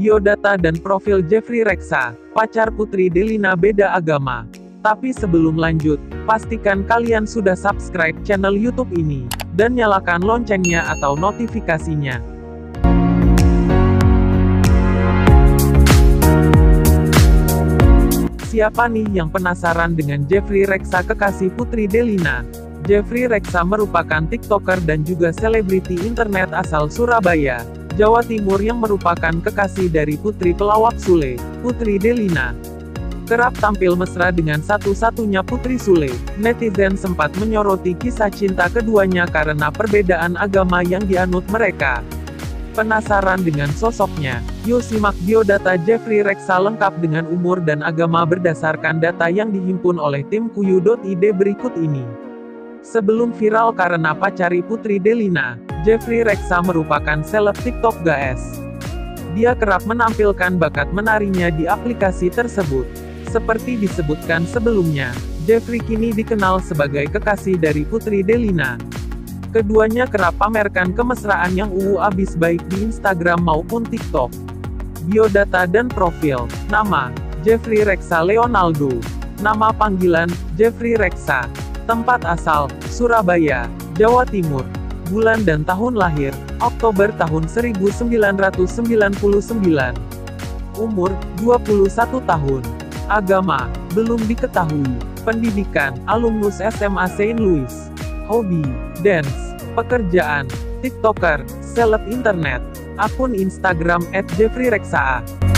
biodata dan profil Jeffrey Reksa, pacar Putri Delina beda agama. Tapi sebelum lanjut, pastikan kalian sudah subscribe channel YouTube ini, dan nyalakan loncengnya atau notifikasinya. Siapa nih yang penasaran dengan Jeffrey Reksa kekasih Putri Delina? Jeffrey Reksa merupakan TikToker dan juga selebriti internet asal Surabaya, Jawa Timur yang merupakan kekasih dari putri pelawak Sule, Putri Delina. Kerap tampil mesra dengan satu-satunya putri Sule, netizen sempat menyoroti kisah cinta keduanya karena perbedaan agama yang dianut mereka. Penasaran dengan sosoknya? Yuk simak biodata Jeffrey Reksa lengkap dengan umur dan agama berdasarkan data yang dihimpun oleh tim Kuyu.id berikut ini. Sebelum viral karena pacari Putri Delina, Jeffrey Reksa merupakan seleb TikTok guys. Dia kerap menampilkan bakat menarinya di aplikasi tersebut. Seperti disebutkan sebelumnya, Jeffrey kini dikenal sebagai kekasih dari Putri Delina. Keduanya kerap pamerkan kemesraan yang abis baik di Instagram maupun TikTok. Biodata dan profil. Nama, Jeffrey Reksa Leonaldo. Nama panggilan, Jeffrey Reksa. Tempat asal, Surabaya, Jawa Timur. Bulan dan tahun lahir, Oktober tahun 1999. Umur, 21 tahun. Agama, belum diketahui. Pendidikan, alumnus SMA Saint Louis. Hobi, dance. Pekerjaan, TikToker, seleb internet. Akun Instagram @jeffreyreksa.